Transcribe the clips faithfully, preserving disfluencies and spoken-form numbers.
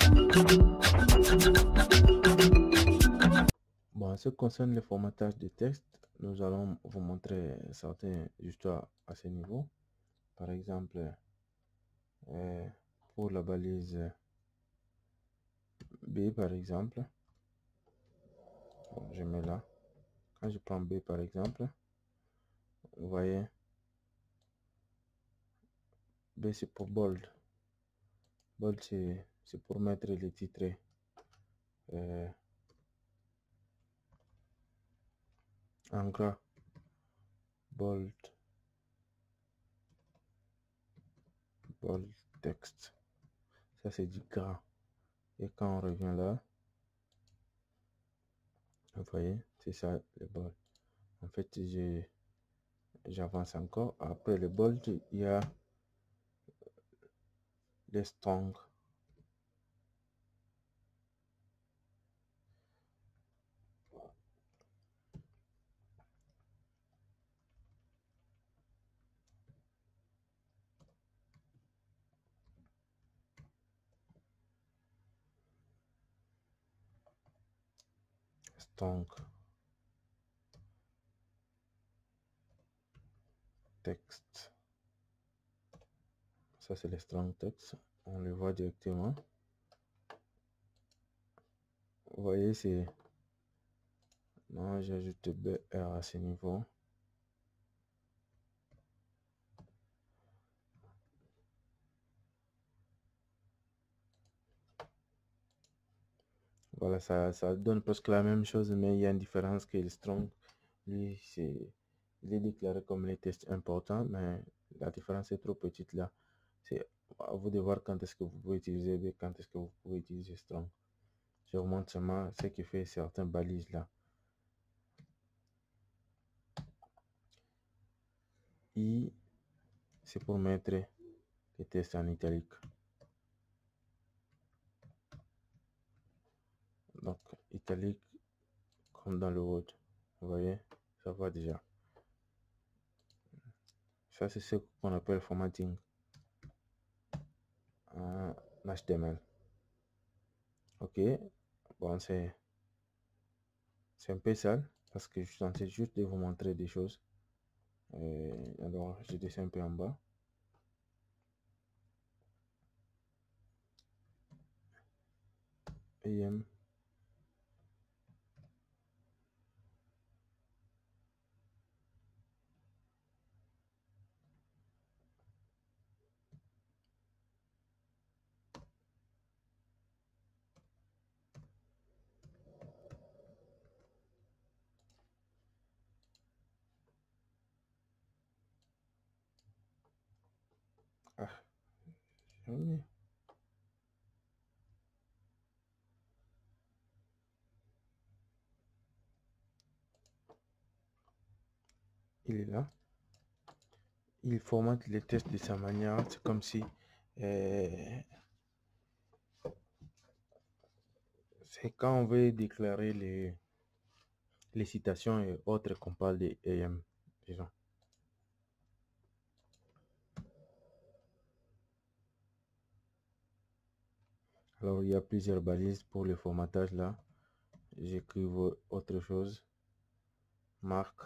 Bon, en ce qui concerne le formatage de texte, nous allons vous montrer certains histoires à ce niveau. Par exemple, euh, pour la balise B, par exemple, bon, je mets là. Quand je prends B, par exemple, vous voyez, B c'est pour bold. Bold, c'est pour mettre les titres euh, en gras. Bold. Bold text. Ça, c'est du gras. Et quand on revient là, vous voyez, c'est ça le bold. En fait, j'avance encore. Après le bold, il y a les strong. Strong text. Ça, c'est le strong text. On le voit directement. Vous voyez, c'est... Non, j'ajoute B R à ce niveau. Voilà, ça, ça donne presque la même chose, mais il y a une différence que le strong, lui, c'est... Il est déclaré comme les tests importants, mais la différence est trop petite là. C'est à vous de voir quand est-ce que vous pouvez utiliser B, quand est-ce que vous pouvez utiliser strong. Je vous montre seulement ce qui fait certaines balises là. I, c'est pour mettre les tests en italique. Donc, italique comme dans le Word. Vous voyez, ça va déjà. Ça, c'est ce qu'on appelle formatting en H T M L. Ok, bon, c'est un peu sale parce que je suis censé juste de vous montrer des choses. Et alors, je descends un peu en bas. E M. Ah, oui. Il est là. Il formate les tests de sa manière. C'est comme si euh, c'est quand on veut déclarer les, les citations et autres qu'on parle de E M, disons. Alors, il y a plusieurs balises pour le formatage là. J'écris autre chose. Marque.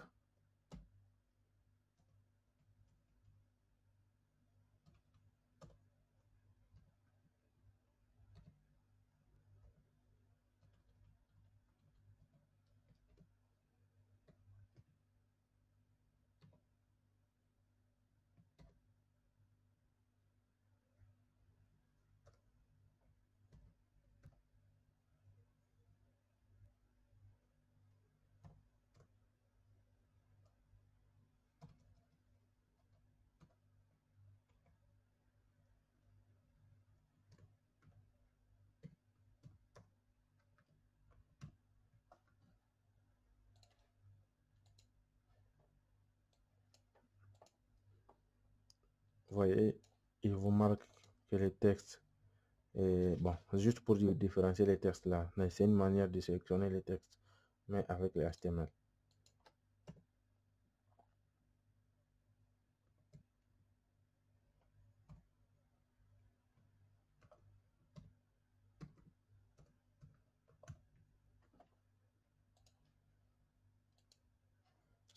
Vous voyez, il vous marque que les textes, et bon, juste pour différencier les textes là, mais c'est une manière de sélectionner les textes, mais avec le H T M L.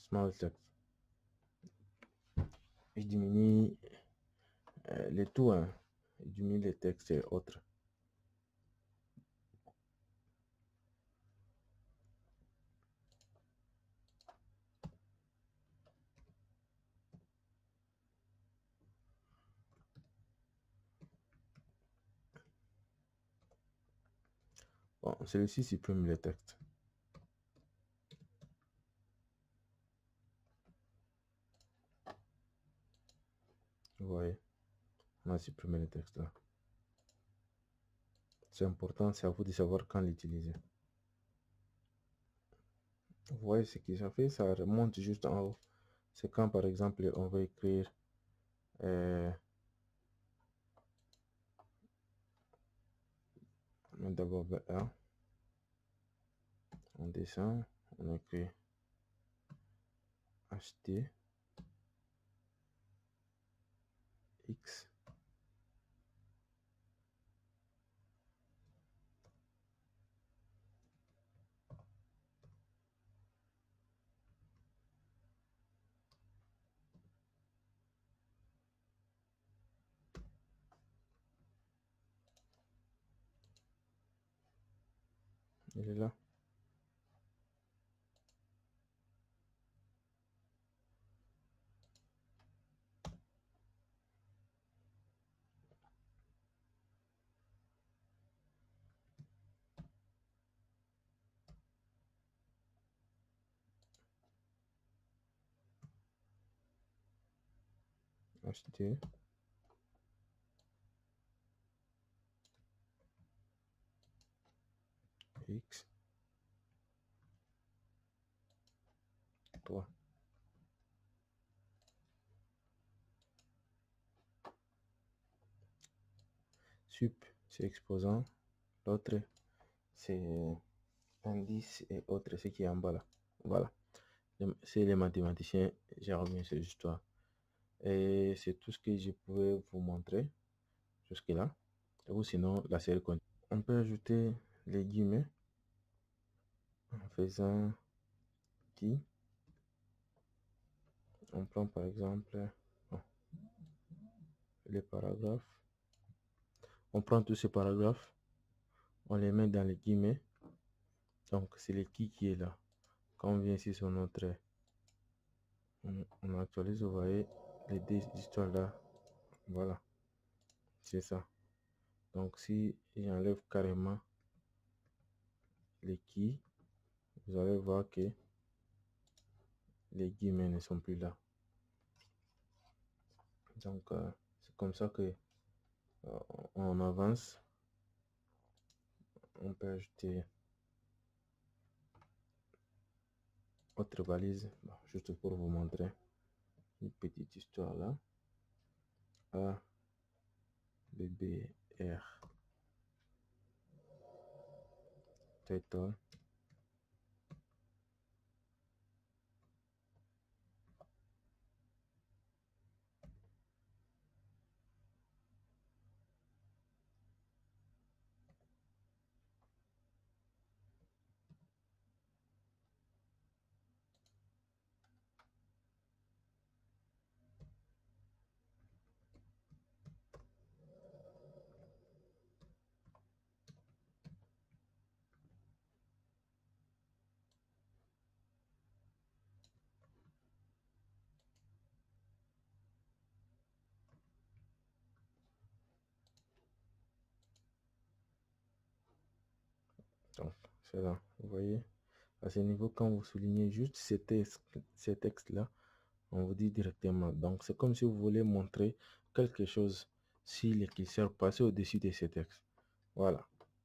small text. Je diminue euh, les tout, hein. Je diminue les textes et autres. Bon, celui-ci supprime les textes. Vous voyez, on a supprimé les textes là. C'est important, c'est à vous de savoir quand l'utiliser. Vous voyez ce que ça fait, ça remonte juste en haut. C'est quand par exemple on va écrire euh, d'abord B A, on descend, on écrit H T X. Il est là. H T X trois. Sup, c'est exposant. L'autre, c'est indice et autres, ce qui est en bas là. Voilà. C'est les mathématiciens, j'ai remis cette histoire. Et c'est tout ce que je pouvais vous montrer jusque-là. Ou sinon, la série continue. On peut ajouter les guillemets en faisant qui. On prend par exemple bon, les paragraphes. On prend tous ces paragraphes, on les met dans les guillemets. Donc c'est le qui qui est là. Quand on vient ici sur notre, on, on actualise, vous voyez les deux histoires là. Voilà, c'est ça. Donc si j'enlève carrément les qui, vous allez voir que les guillemets ne sont plus là. Donc euh, c'est comme ça que euh, on avance. On peut ajouter autre valise, bon, juste pour vous montrer une petite histoire là. A, B, B, R, title. Donc, c'est là, vous voyez. À ce niveau, quand vous soulignez juste ces textes, ces textes-là, on vous dit directement. Donc, c'est comme si vous voulez montrer quelque chose si les curseurs passent au-dessus de ces textes. Voilà.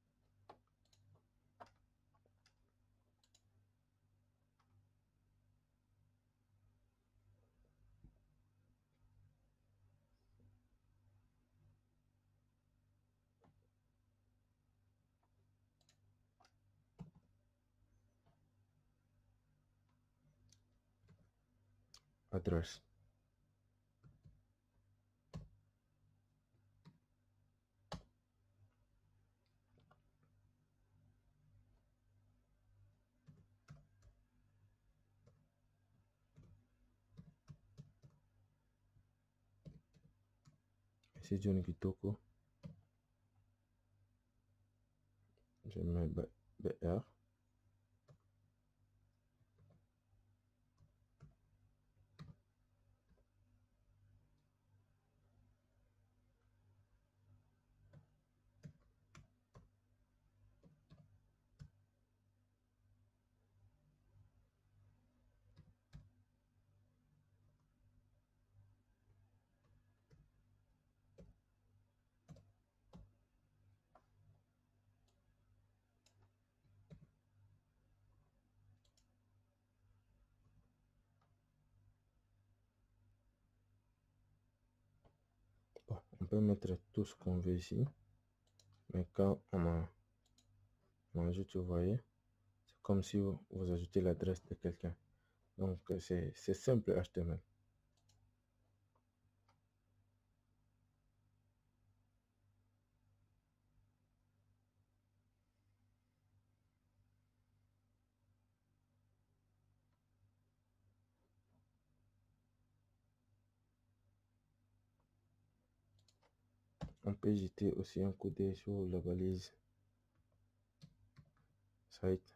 Adresse. ici John Kitoko. Je mets B R. Bon, on peut mettre tout ce qu'on veut ici. Mais quand on, a, on ajoute, vous voyez, c'est comme si vous, vous ajoutez l'adresse de quelqu'un. Donc, c'est simple H T M L. On peut jeter aussi un coup d'œil sur la balise site.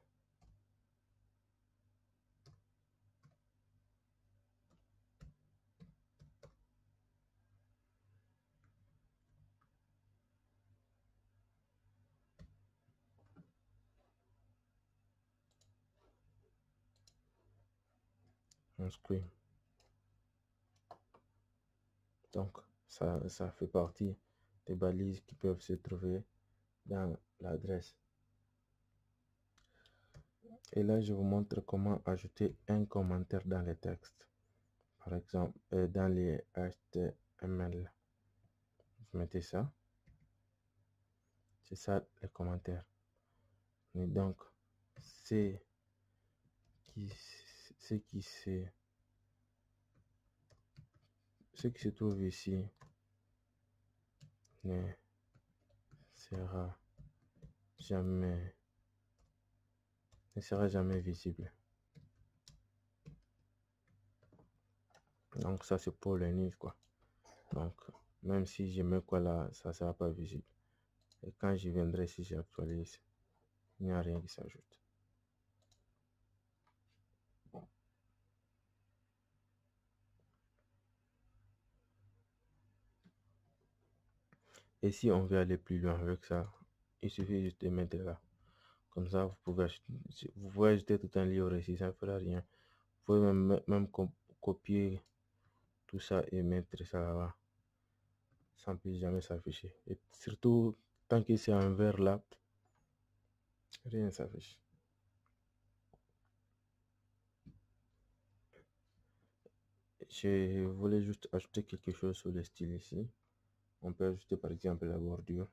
On screen. Donc, ça, ça fait partie des balises qui peuvent se trouver dans l'adresse. Et là, je vous montre comment ajouter un commentaire dans les textes. Par exemple, euh, dans les H T M L. Vous mettez ça. C'est ça les commentaires. Et donc, c'est qui, ce qui se, ce qui se trouve ici ne sera jamais ne sera jamais visible. Donc ça c'est pour les news quoi. Donc même si je mets quoi là, ça sera pas visible. Et quand j'y viendrai, si j'actualise, il n'y a rien qui s'ajoute. Et si on veut aller plus loin avec ça, il suffit juste de mettre là. Comme ça, vous pouvez ajouter, vous pouvez ajouter tout un livre ici, ça ne fera rien. Vous pouvez même, même copier tout ça et mettre ça là-bas. Sans plus jamais s'afficher. Et surtout, tant que c'est un vert là, rien ne s'affiche. Je voulais juste ajouter quelque chose sur le style ici. On peut ajouter par exemple la bordure.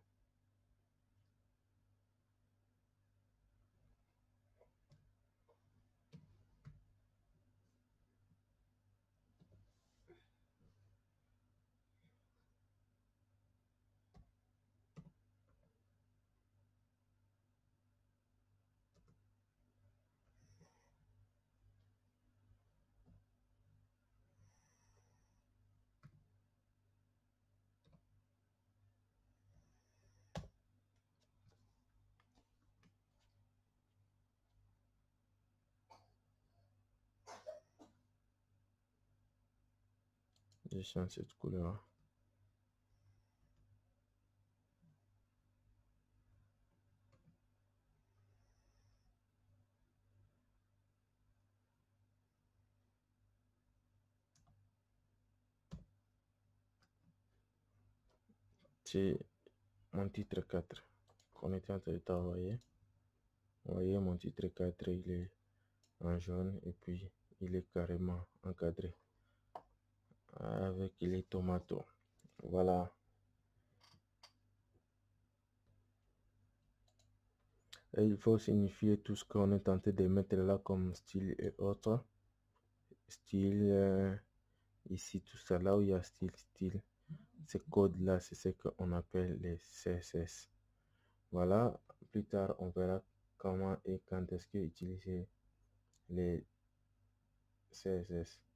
Je change cette couleur. C'est mon titre quatre qu'on était en train de travailler. Vous voyez, mon titre quatre, il est en jaune et puis il est carrément encadré avec les tomates. Voilà. Et il faut signifier tout ce qu'on est tenté de mettre là comme style et autres. Style, euh, ici, tout ça, là où il y a style, style. Ces codes-là, c'est ce qu'on appelle les C S S. Voilà, plus tard, on verra comment et quand est-ce que utiliser les C S S.